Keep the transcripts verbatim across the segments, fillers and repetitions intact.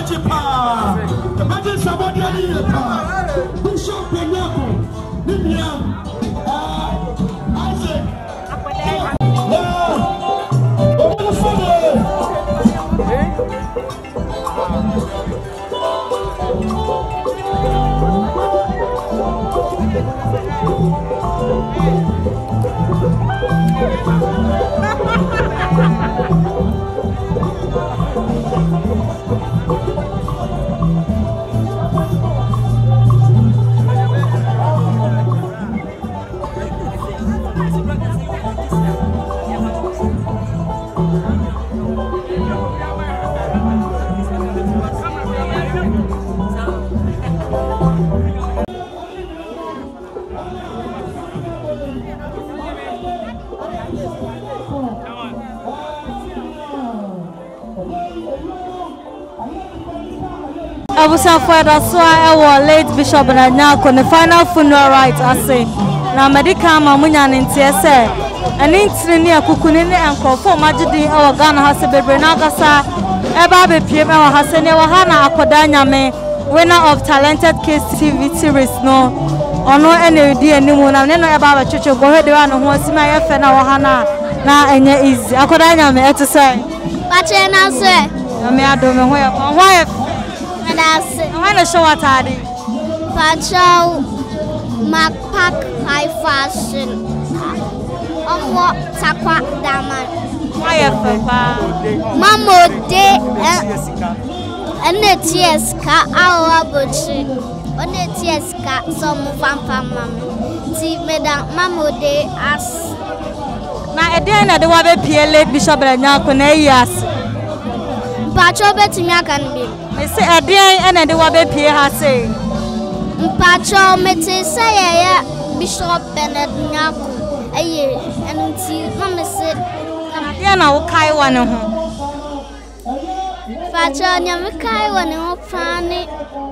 Imagine somebody in the car. Bishop Penyako, Miriam, Isaac. Abusa for the so I late Bishop Nanyako the final funeral rites I say. Na medical mamunya ntie say. Ani ntire ne akukuni ne enkofo magidi e wo Ghana hase bebre na agasa e ba be pie me wo hase ne wo ha na akoda nyame winner of Talented Kids T V series no. Ono ene di animu na ne no e ba ba twetwe go hede wa no ho asima ye fe na wo ha na na enye easy. Akoda nyame e to say. Pache na say. Me ado me ho ye ho ye That's I want to show what I did. Pacho Macpac high fashion. On what Takwa Daman. Why, Papa? Mamma de and the tears car our butcher. On the tears car some fampa mamma. See, Madame Mamma de as. Now, again, I do have a P L A Bishop and Yakone, yes. Pacho Bettimia can be. I say a day and I do have a P L say. Pacho Mete say Bishop Bennett Naku. Aye, and until Mamma said, Diana will kai one of them. Pacho Yamakai one of Fanny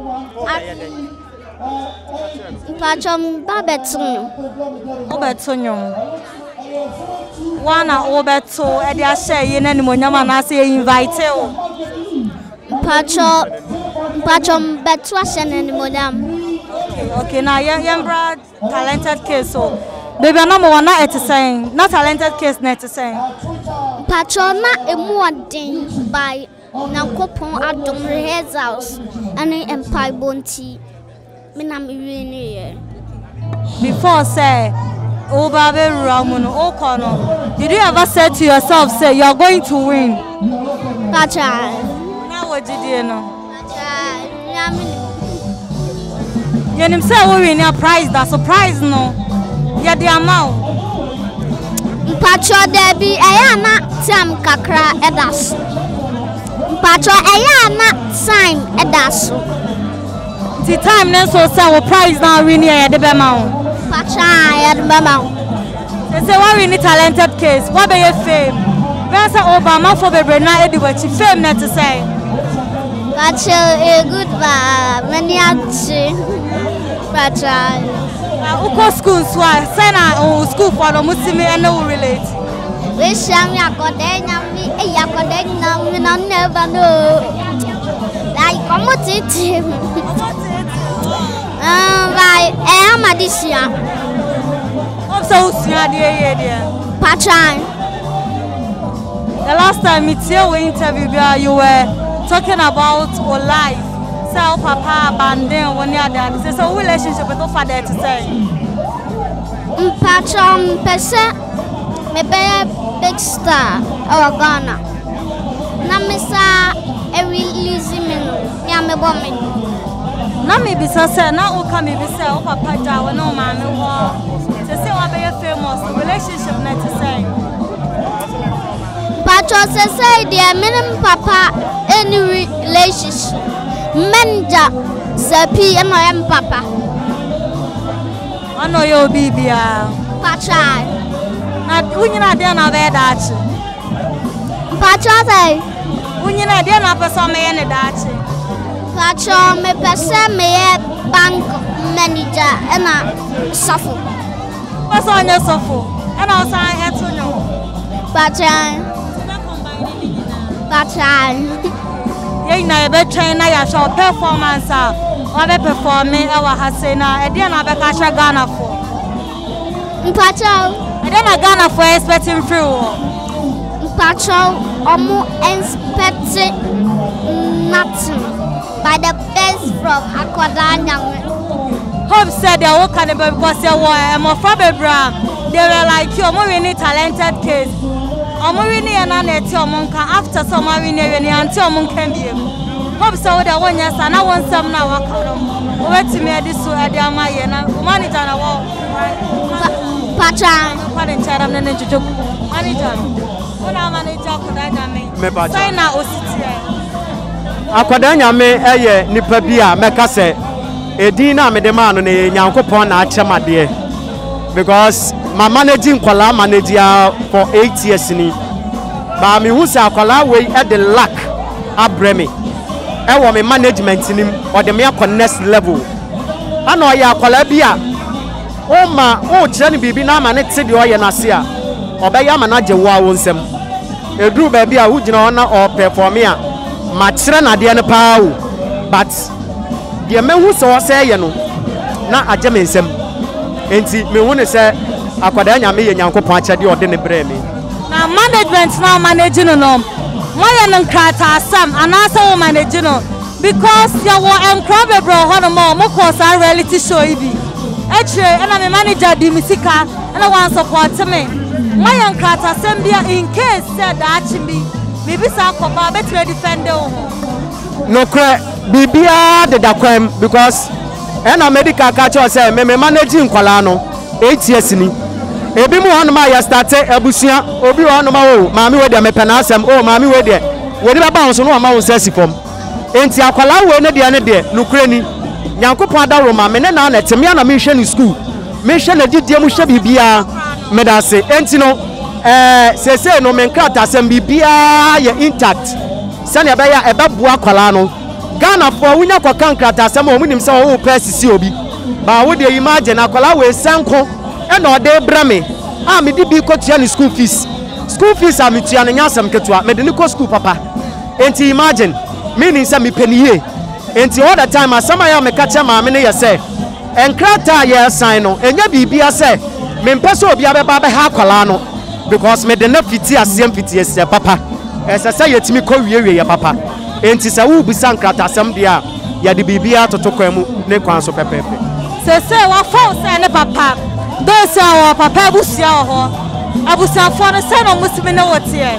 Pacho Babeton. Obertonio. One Oberto, and I say, in any moment, I say, invite you. Pacho Pacho Betwashen and Madame. Okay, now, young brad, Talented Kids. So, baby, number one, not at saying, not Talented Kids, not to say. Pacho not a more ding by Nankopon Adam Rehearsals and Empire Bounty. Minam Irene. Before say, oh, Baby Ramon, oh, Connor, did you ever say to yourself, say, you're going to win? Pacho. Now, what did you know? You didn't say we win your prize, that surprise, no? Yeah, the amount. Pacho Debbie, Ayana, Sam Kakra, Edas. Pacho Ayana, sign Edas. The time then so say we prize now win here at the Bemau. Pacho at Bemau. They say why we need Talented Kids? What be your fame? Where's Obama for the Brena Edward? She fame net to say. Pacho a good man, many Pacho. Uko school so sena o school for no musimi and no relate. We sham ya kodenya mi e ya kodenya mi no never know. Like come to it. Um by e amadisia. Also usia dey here there. Pachan. The last time it's here we interview you were talking about your life. Sell papa abandon when you are there. It's a relationship with your father to say. Patron Pesa, me be a big star or Ghana. Namisa a release me, Yammy bombing. Nami be so say, now will come be sell papa Jawa no man to say what be a famous relationship net to say. Patron say, dear minimum papa, any relationship. Menja Zapi and I am Papa. I know your baby. Pacha. Not when you're not there, now there, that. Pacha, when you're not there, now for some man, that. Pacha, me pesa me bank manager and I suffer. What's on your sofa? And also, I had to know. Pacha. Pacha. ye na be train na ya show performance a wa be perform e wa ha say na e dey na be ka sha Ghana for Mpacho e dey na Ghana for expecting free wo Mpacho omo expect nothing by the best from Akwadaa Nyame. Hope said they will can because they were a from Abraham. They were like you, more really talented kids. I'm really an anti monk after some marine until monk can be. Hope so that one yes, and I want some now. Wait to me this so at the Amaya, manager and a wall. Pacha, what in Chadam manager. What I manager could I make? Sign out O C T. Akwadaa Nyame eye nipa bia meka se edina me de man no ne Nyankopon na achemade because my managing kwala manager for eight years ni ba me hu se akwala we e the lack abreme e wo me management nim o de me akọ next level ana o ya akwala bia o ma o kire ni bibi na ma ne te de o ye na se a obeya ma na je wo a wo nsem eduru ba bia wo gina ona o perform a ma kire na de ne pa o but de me hu se o se ye no na aje me nsem enti me hu ne se Akwadaa Nyame ye Nyankopon achede o de ne bre me na management na managing no why an krata sam anasa wo managing no because you were encrobe bro hono mo mo cause a reality show ibi actually and me manager di misika and I want support me why an krata sam bia in case said that me me bi sa ko ba betre defend o no kra bibia de da kwam because and a medical catcher say me me managing kwala no eight years ni ebi mu hono ma ya start abusia obi hono ma o maami we de me pena asem o maami we de we de ba won so no ma won sasi fom enti akwala we ne de ne de nukure ni Nyankopon adaro ma me ne na na teme na me hwe ni school me hwe na didie mu hwe bibia me da se enti no eh sese no me nkrata asem bibia ye intact sane ebe ya ebe bu akwala no Ghana for wunya kwa kankrata asem o munim se o press si obi ba wo de imagine akwala we sanko e na ode brame ah me di bi ko tia ni school fees school fees am tia na nyasam ketua me de ni ko school papa enti imagine meaning say me peniye enti all the time asama ya me ka che ma me ne ye say enkrata ye sign no enya bibia say me mpese obi abeba be ha akwala no because me de na fiti asem fiti ese papa ese say yetimi ko wiewie ye papa enti say wo bisa enkrata asem dia ya de bibia totokwa mu ne kwan so pepepe se se wa fall say ne papa those our papa abusia ho abusia for no say no musimi na wotie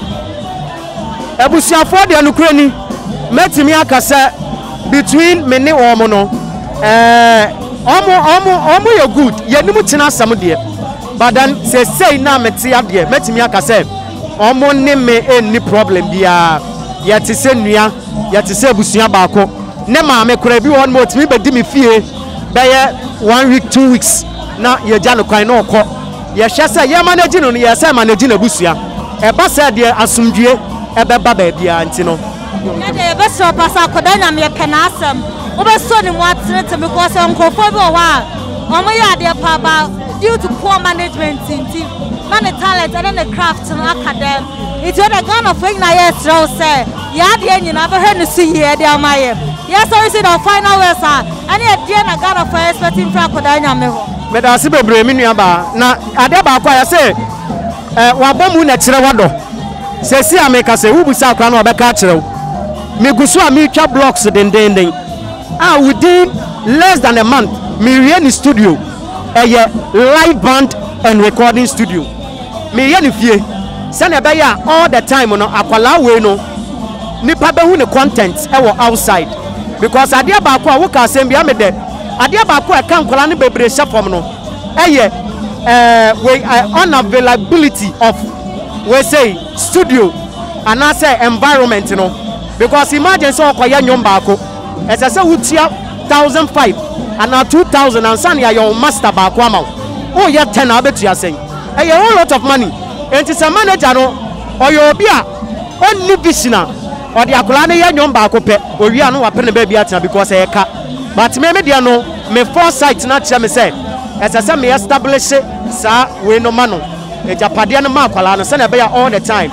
abusia for de anukure ni metimi akase between me ne omo no eh omo omo omo ye good ye nimu tina asam de but then say say na meti ade metimi akase omo ne me any problem bia ye te se nua ye te se abusia baako ne ma me kura bi won mo timi be di me fie be ye one week two weeks na ye ja no kwan na okọ ye hye se ye manage no ye se manage na busua e ba se de asumdue e be ba ba bia nti no na de be so pasa Akwadaa Nyame ye pena asem wo be so ni mo atrete because enkofo bi o wa o mo ya de pa ba due to poor management nti na the talent and the craft no academ it was the Ghana for na yes row say ya de nyina be he no si ye de amaye yes so is the final words are and e de na Ghana for expecting for Akwadaa Nyame ho me da se bebre mi nua ba na ade ba kwa ya se eh wa bomu na kire wado se si ameka se wubusa akwa na obeka kire me gusu a me twa blocks den den den ah within less than a month me re studio eh live band and recording studio me ye ni fie se na be ya all the time no akwala we no nipa be hu ne content e wo outside because ade ba kwa wo ka asem bia me de ade ba ko e kan kola ne bebre shapom no eye eh we unavailability of we say studio and I say environment no because imagine so okoya nyom ba ko ese se wutia one thousand five and two thousand and san ya your master ba ko ama o ye ten abetua sen eye a whole lot of money enti se manager no oyo obi a onni vision or the akola ne ye nyom ba ko pe owi anu wa pe ne ba bia tena because e ka but me me dia no me foresight na kire me say ese se me establish sa we no ma no e japade no ma akwala no se na be ya all the time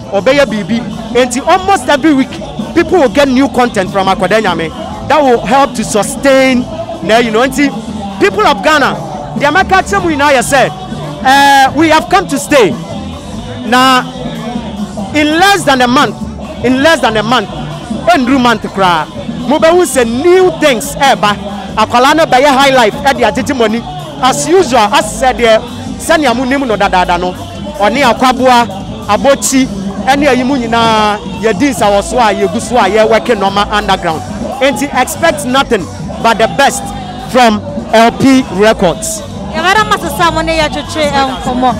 Obeya B B. And almost every week, people will get new content from Akwadanyame that will help to sustain. You know, people of Ghana, the American we now said, uh, we have come to stay. Now, in less than a month, in less than a month, Andrew Mantikra, Mubawu say new things. Eba, Akwalana by a high life at the attitude money. As usual, as said there, Sanya Munimu no Dadano, or near Kwabua, Abochi, any Yimunina, Yedins, our Swa, Yuguswa, ye working normal underground. And he expects nothing but the best from L P Records. Yavara Masasa Mone Yachuche and Komo.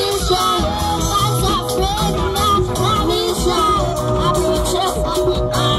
I'm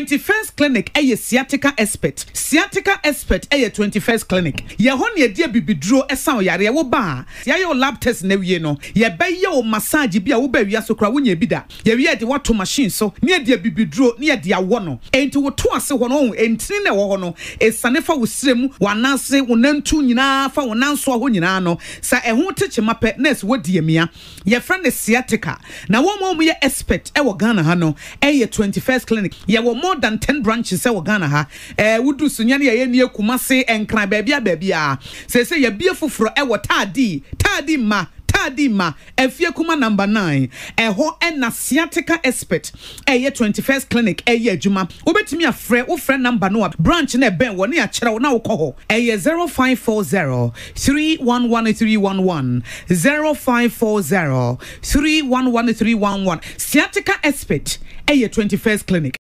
twenty-first clinic ɛyɛ sciatica expert sciatica expert ɛyɛ twenty-first clinic yɛ hɔ ne yɛde bibiduro ɛsan yare ɛwo ba yɛyɛ lab test na wie no yɛbɛyɛ o massage bi a wo ba wia so kra wonya bi da yɛwie de wato machine so ne yɛde bibiduro ne yɛde awɔ no enti wo to ase hɔ no entini na ɛwɔ hɔ no esane fa wo srem wanase wo nantu nyinaa fa wo nanso hɔ nyinaa no sa ɛho teche mapɛ nurse wodi emia yɛfrɛ ne sciatica na wo mo yɛ expert ɛwɔ Ghana ha no ɛyɛ twenty-first clinic yɛwɔ more than ten branches ɛwɔ Ghana ha eh wudu sunya ne yɛ ne Kumase enkran baabi a baabi a sɛ sɛ yɛ bie foforo ɛwɔ Tadi Tadi ma Tadi ma efie kuma number nine ɛhɔ ɛna sciatica expert ɛyɛ twenty-first clinic ɛyɛ adwuma wobetumi afrɛ wo frɛ number no a branch na ɛbɛn wɔ ne akyerɛ wo na wo kɔ hɔ ɛyɛ zero five four zero three one one three one one zero five four zero three one one three one one sciatica expert ɛyɛ twenty-first clinic